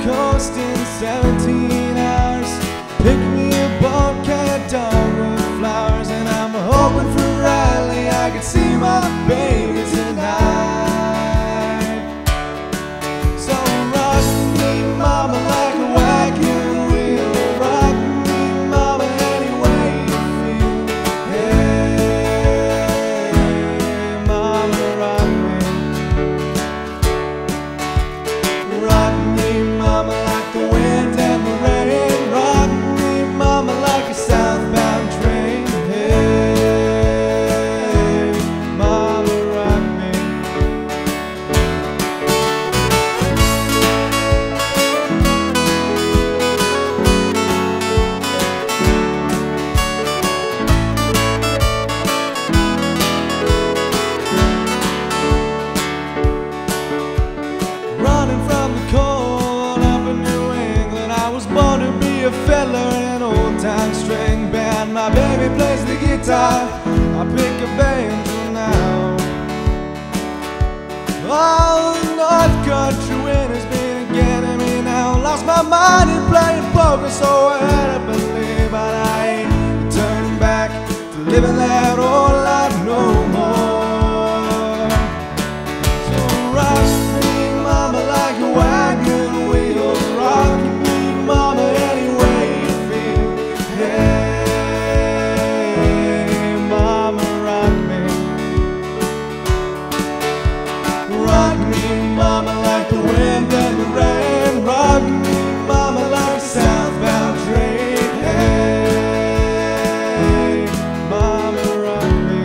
coast in 17 hours. Pick me a bobcat dog with flowers, and I'm hoping for Riley I can see my baby tonight. So rock me, mama, like a wagon wheel. Rock me, mama, any way you feel. Hey, mama, rock me. Rock me, mama, like the wind and the rain. Rock me, mama, like a southbound train. Hey, mama, rock me. Running from the cold up in New England, I was born to be a fella in an old-time string band. My baby plays the guitar, I pick a banjo now. All the North Country winter's been getting me now. Lost my mind in playing poker, so I had to believe, but I ain't turning back to living that old life no more. So rock me, mama, like a wagon wheel. Rock me, mama, any way you feel. Hey, mama, rock me. Rock me, mama, like the wind and the rain. Rock me, mama, like a southbound train. Hey, mama, rock me.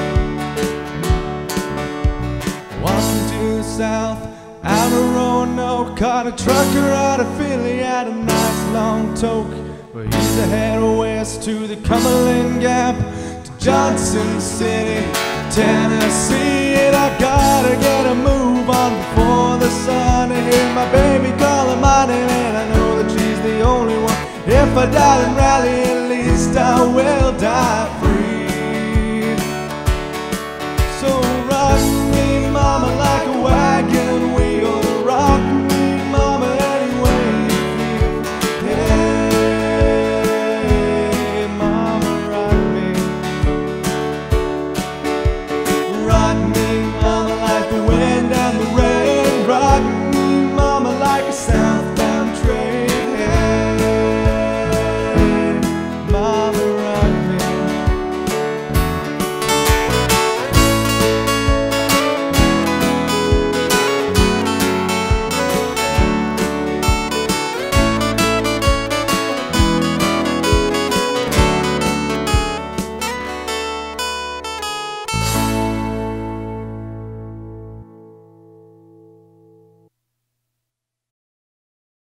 Walking due south, out of Roanoke, caught a trucker out of Philly, had a nice long toke. But he's to head west to the Cumberland Gap, to Johnson City, Tennessee. And I gotta get a move on before the sun. I hear my baby calling my name, and I know that she's the only one. If I die in Raleigh, at least I will die